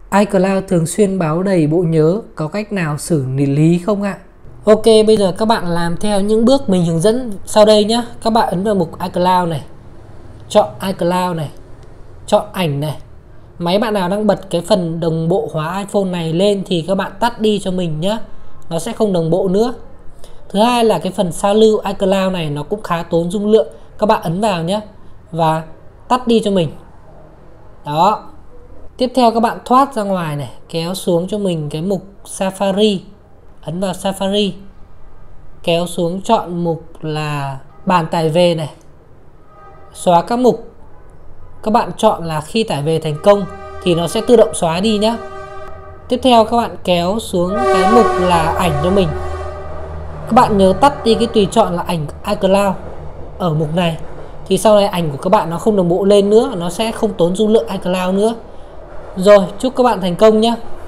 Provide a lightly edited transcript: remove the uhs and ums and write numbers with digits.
iCloud thường xuyên báo đầy bộ nhớ, có cách nào xử lý không ạ? Ok, bây giờ các bạn làm theo những bước mình hướng dẫn sau đây nhé. Các bạn ấn vào mục iCloud này, chọn iCloud này, chọn ảnh này. Máy bạn nào đang bật cái phần đồng bộ hóa iPhone này lên thì các bạn tắt đi cho mình nhé, nó sẽ không đồng bộ nữa. Thứ hai là cái phần sao lưu iCloud này nó cũng khá tốn dung lượng, các bạn ấn vào nhé và tắt đi cho mình. Đó. Tiếp theo các bạn thoát ra ngoài này, kéo xuống cho mình cái mục Safari, ấn vào Safari, kéo xuống chọn mục là bản tải về này, xóa các mục. Các bạn chọn là khi tải về thành công thì nó sẽ tự động xóa đi nhé. Tiếp theo các bạn kéo xuống cái mục là ảnh cho mình. Các bạn nhớ tắt đi cái tùy chọn là ảnh iCloud ở mục này, thì sau này ảnh của các bạn nó không đồng bộ lên nữa, nó sẽ không tốn dung lượng iCloud nữa. Rồi, chúc các bạn thành công nhé.